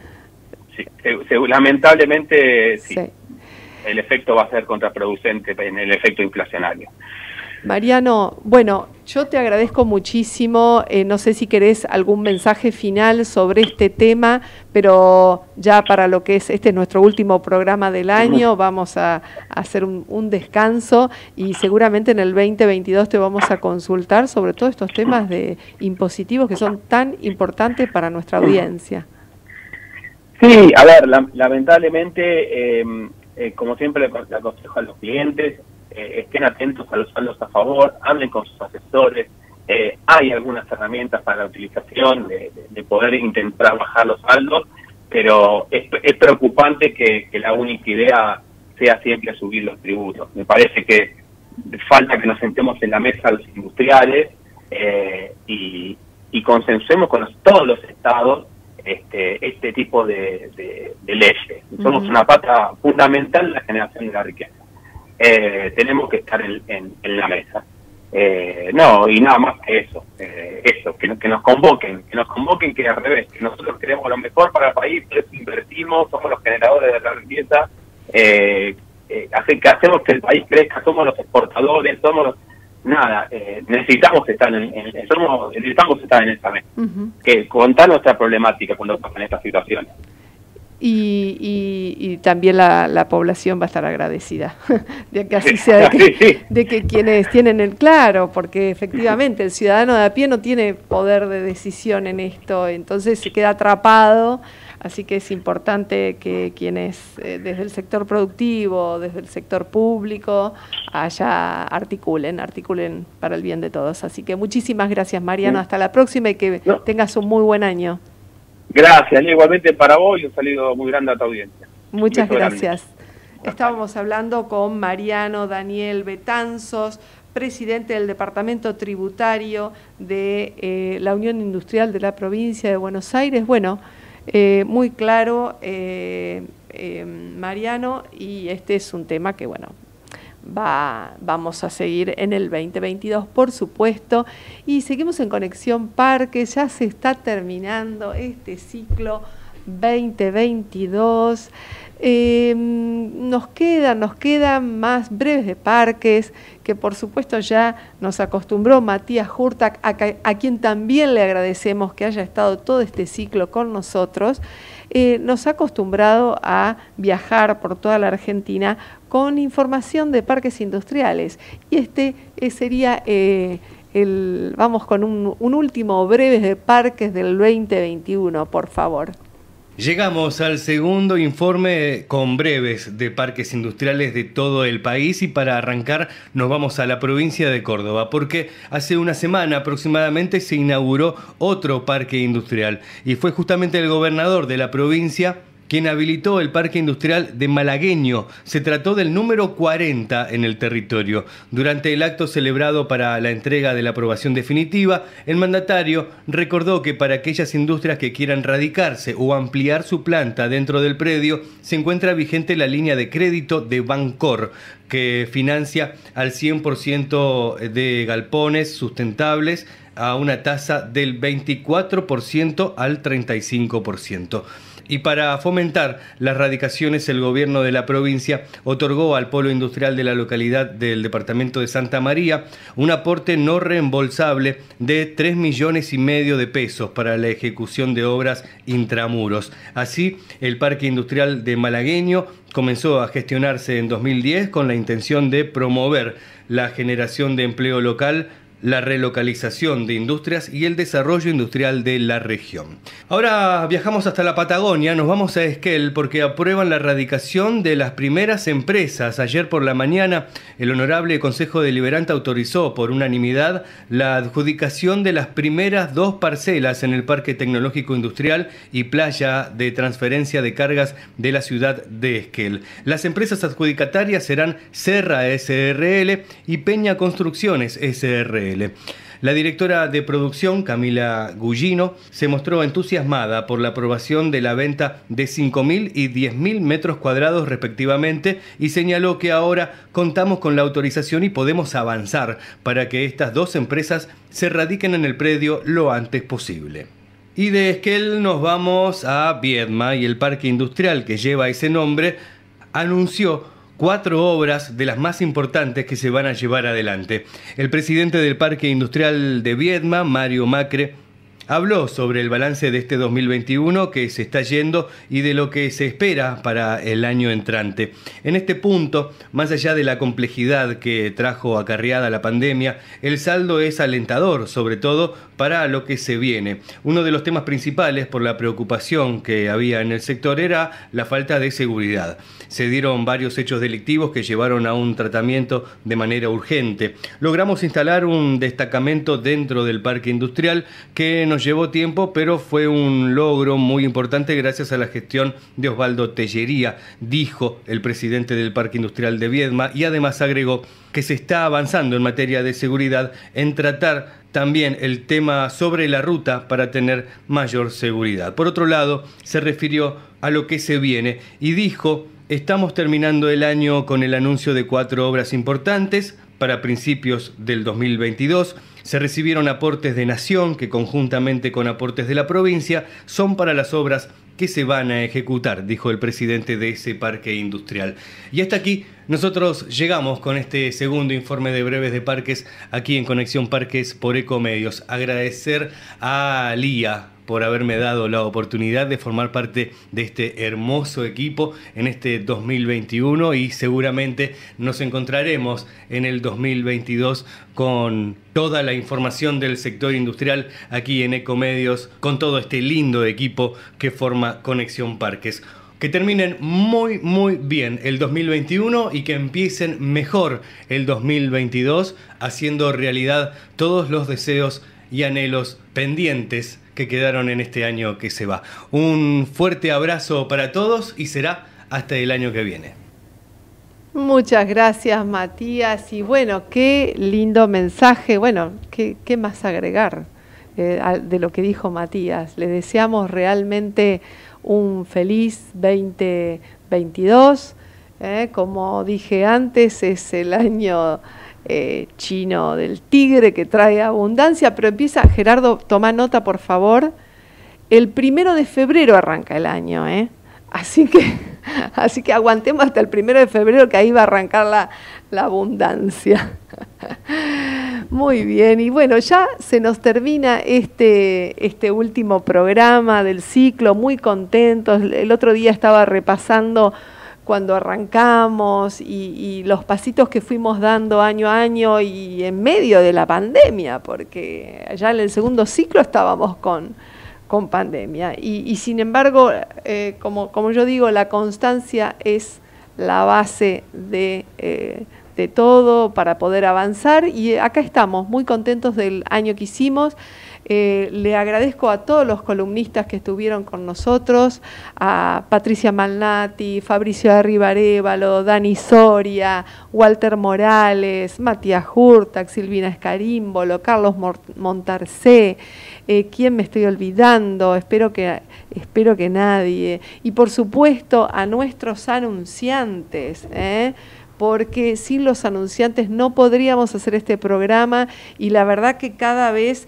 Sí, se, se, lamentablemente sí. sí. El efecto va a ser contraproducente en el efecto inflacionario. Mariano, bueno, yo te agradezco muchísimo, eh, no sé si querés algún mensaje final sobre este tema, pero ya para lo que es, este es nuestro último programa del año, vamos a, a hacer un, un descanso y seguramente en el veinte veintidós te vamos a consultar sobre todos estos temas de impositivos que son tan importantes para nuestra audiencia. Sí, a ver, la, lamentablemente, eh, eh, como siempre le aconsejo a los clientes, eh, estén atentos a los saldos a favor, hablen con sus asesores, eh, hay algunas herramientas para la utilización de, de, de poder intentar bajar los saldos, pero es, es preocupante que, que la única idea sea siempre subir los tributos. Me parece que falta que nos sentemos en la mesa los industriales eh, y, y consensuemos con los, todos los estados Este, este tipo de, de, de leyes. Somos uh-huh. una pata fundamental en la generación de la riqueza. Eh, tenemos que estar en, en, en la mesa. Eh, no, y nada más que eso. Eh, eso, que, que nos convoquen, que nos convoquen que al revés, que nosotros queremos lo mejor para el país, por eso invertimos, somos los generadores de la riqueza, eh, eh, hace, que hacemos que el país crezca, somos los exportadores, somos los... Nada, eh, necesitamos estar en, en, somos, necesitamos estar en esta mesa, uh-huh. que contar nuestra problemática cuando pasan estas situaciones. Y, y, y también la, la población va a estar agradecida de que así sea, de que, sí, sí. de que quienes tienen el claro, porque efectivamente el ciudadano de a pie no tiene poder de decisión en esto, entonces se queda atrapado. Así que es importante que quienes eh, desde el sector productivo, desde el sector público, allá articulen, articulen para el bien de todos. Así que muchísimas gracias, Mariano. Hasta la próxima y que no. tengas un muy buen año. Gracias, igualmente para vos y un saludo muy grande a tu audiencia. Muchas gracias. Estábamos hablando con Mariano Daniel Betanzos, presidente del Departamento Tributario de eh, la Unión Industrial de la Provincia de Buenos Aires. Bueno, Eh, muy claro, eh, eh, Mariano, y este es un tema que, bueno, va, vamos a seguir en el veinte veintidós, por supuesto, y seguimos en Conexión Parque. Ya se está terminando este ciclo veinte veintidós. Eh, nos quedan, nos quedan más breves de parques, que por supuesto ya nos acostumbró Matías Hurtak, a, a quien también le agradecemos que haya estado todo este ciclo con nosotros. Eh, nos ha acostumbrado a viajar por toda la Argentina con información de parques industriales. Y este eh, sería, eh, el, vamos con un, un último breves de parques del veinte veintiuno, por favor. Llegamos al segundo informe con breves de parques industriales de todo el país y para arrancar nos vamos a la provincia de Córdoba porque hace una semana aproximadamente se inauguró otro parque industrial y fue justamente el gobernador de la provincia quien habilitó el Parque Industrial de Malagueño. Se trató del número cuarenta en el territorio. Durante el acto celebrado para la entrega de la aprobación definitiva, el mandatario recordó que para aquellas industrias que quieran radicarse o ampliar su planta dentro del predio, se encuentra vigente la línea de crédito de Bancor, que financia al cien por ciento de galpones sustentables a una tasa del veinticuatro por ciento al treinta y cinco por ciento. Y para fomentar las radicaciones, el gobierno de la provincia otorgó al polo industrial de la localidad del departamento de Santa María un aporte no reembolsable de tres millones y medio de pesos para la ejecución de obras intramuros. Así, el Parque Industrial de Malagueño comenzó a gestionarse en dos mil diez con la intención de promover la generación de empleo local, la relocalización de industrias y el desarrollo industrial de la región. Ahora viajamos hasta la Patagonia, nos vamos a Esquel porque aprueban la radicación de las primeras empresas. Ayer por la mañana el Honorable Consejo Deliberante autorizó por unanimidad la adjudicación de las primeras dos parcelas en el Parque Tecnológico Industrial y Playa de Transferencia de Cargas de la ciudad de Esquel. Las empresas adjudicatarias serán Serra S R L y Peña Construcciones S R L. La directora de producción, Camila Gullino, se mostró entusiasmada por la aprobación de la venta de cinco mil y diez mil metros cuadrados respectivamente y señaló que ahora contamos con la autorización y podemos avanzar para que estas dos empresas se radiquen en el predio lo antes posible. Y de Esquel nos vamos a Viedma y el parque industrial que lleva ese nombre anunció cuatro obras de las más importantes que se van a llevar adelante. El presidente del Parque Industrial de Viedma, Mario Macre, habló sobre el balance de este dos mil veintiuno que se está yendo y de lo que se espera para el año entrante. En este punto, más allá de la complejidad que trajo acarreada la pandemia, el saldo es alentador, sobre todo para lo que se viene. Uno de los temas principales por la preocupación que había en el sector era la falta de seguridad. Se dieron varios hechos delictivos que llevaron a un tratamiento de manera urgente. Logramos instalar un destacamento dentro del parque industrial que nos llevó tiempo, pero fue un logro muy importante gracias a la gestión de Osvaldo Tellería, dijo el presidente del Parque Industrial de Viedma, y además agregó que se está avanzando en materia de seguridad en tratar también el tema sobre la ruta para tener mayor seguridad. Por otro lado, se refirió a lo que se viene y dijo: estamos terminando el año con el anuncio de cuatro obras importantes para principios del dos mil veintidós. Se recibieron aportes de Nación que, conjuntamente con aportes de la provincia, son para las obras que se van a ejecutar, dijo el presidente de ese parque industrial. Y hasta aquí nosotros llegamos con este segundo informe de Breves de Parques aquí en Conexión Parques por Ecomedios. Agradecer a Lía por haberme dado la oportunidad de formar parte de este hermoso equipo en este dos mil veintiuno, y seguramente nos encontraremos en el dos mil veintidós con toda la información del sector industrial aquí en Ecomedios, con todo este lindo equipo que forma Conexión Parques. Que terminen muy muy bien el dos mil veintiuno y que empiecen mejor el dos mil veintidós, haciendo realidad todos los deseos y anhelos pendientes que quedaron en este año que se va. Un fuerte abrazo para todos y será hasta el año que viene. Muchas gracias, Matías. Y bueno, qué lindo mensaje. Bueno, qué, qué más agregar eh, de lo que dijo Matías. Le deseamos realmente un feliz veinte veintidós. Eh, como dije antes, es el año Eh, chino del tigre que trae abundancia, pero empieza, Gerardo, toma nota por favor, el primero de febrero arranca el año, ¿eh? así que así que aguantemos hasta el primero de febrero, que ahí va a arrancar la, la abundancia. Muy bien, y bueno, ya se nos termina este, este último programa del ciclo, muy contentos. El otro día estaba repasando cuando arrancamos y, y los pasitos que fuimos dando año a año y en medio de la pandemia, porque ya en el segundo ciclo estábamos con, con pandemia. Y, y sin embargo, eh, como, como yo digo, la constancia es la base de, eh, de todo para poder avanzar, y acá estamos muy contentos del año que hicimos. Eh, le agradezco a todos los columnistas que estuvieron con nosotros, a Patricia Malnati, Fabricio Arribarévalo, Dani Soria, Walter Morales, Matías Hurtak, Silvina Escarímbolo, Carlos Montarcé, eh, ¿quién me estoy olvidando? Espero que, espero que nadie. Y por supuesto a nuestros anunciantes, ¿eh? porque sin los anunciantes no podríamos hacer este programa, y la verdad que cada vez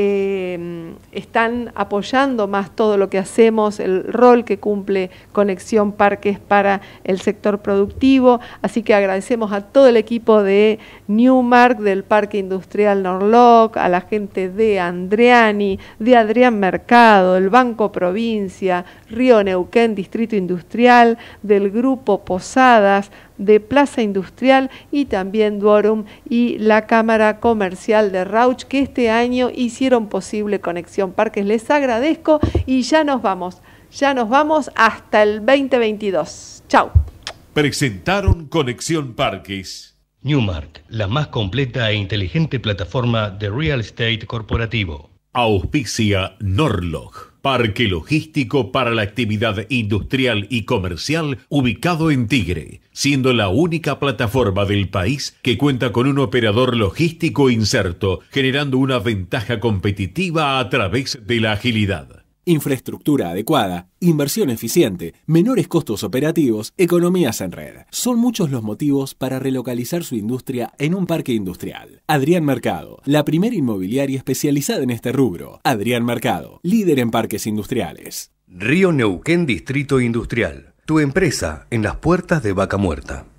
eh, están apoyando más todo lo que hacemos, el rol que cumple Conexión Parques para el sector productivo. Así que agradecemos a todo el equipo de Newmark, del Parque Industrial Norloc, a la gente de Andreani, de Adrián Mercado, el Banco Provincia, Río Neuquén, Distrito Industrial, del Grupo Posadas, de Plaza Industrial, y también Duorum y la Cámara Comercial de Rauch, que este año hicieron posible Conexión Parques. Les agradezco y ya nos vamos, ya nos vamos hasta el veinte veintidós. Chau. Presentaron Conexión Parques. Newmark, la más completa e inteligente plataforma de real estate corporativo. Auspicia Norlog, parque logístico para la actividad industrial y comercial ubicado en Tigre, siendo la única plataforma del país que cuenta con un operador logístico inserto, generando una ventaja competitiva a través de la agilidad. Infraestructura adecuada, inversión eficiente, menores costos operativos, economías en red. Son muchos los motivos para relocalizar su industria en un parque industrial. Adrián Mercado, la primera inmobiliaria especializada en este rubro. Adrián Mercado, líder en parques industriales. Río Neuquén Distrito Industrial, tu empresa en las puertas de Vaca Muerta.